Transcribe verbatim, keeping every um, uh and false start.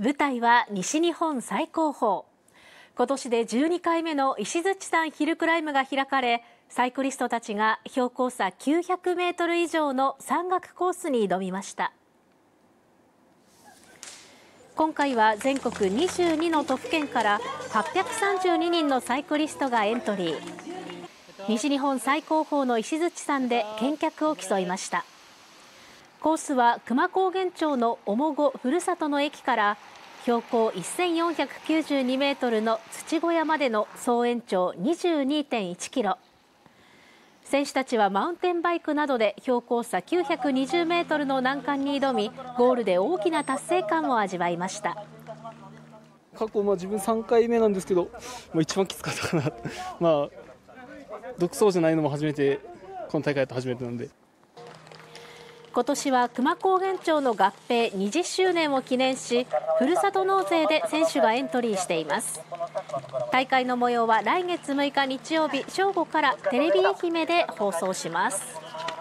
舞台は西日本最高峰。今年でじゅうにかいめの石鎚山ヒルクライムが開かれ、サイクリストたちが標高差きゅうひゃくメートル以上の山岳コースに挑みました。今回は全国にじゅうにの都府県からはっぴゃくさんじゅうににんのサイクリストがエントリー。西日本最高峰の石鎚山で健脚を競いました。コースは久万高原町の面後ふるさとの駅から標高せんよんひゃくきゅうじゅうにメートルの土小屋までの総延長 にじゅうにてんいちキロ。選手たちはマウンテンバイクなどで標高差きゅうひゃくにじゅうメートルの難関に挑み、ゴールで大きな達成感を味わいました。 過去、まあ、自分さんかいめなんですけど、まあ、一番きつかったかな、まあ、独走じゃないのも初めて、この大会だと初めてなんで。 今年は久万高原町の合併にじゅっしゅうねんを記念し、ふるさと納税で選手がエントリーしています。大会の模様は来月むいか日曜日正午からテレビ愛媛で放送します。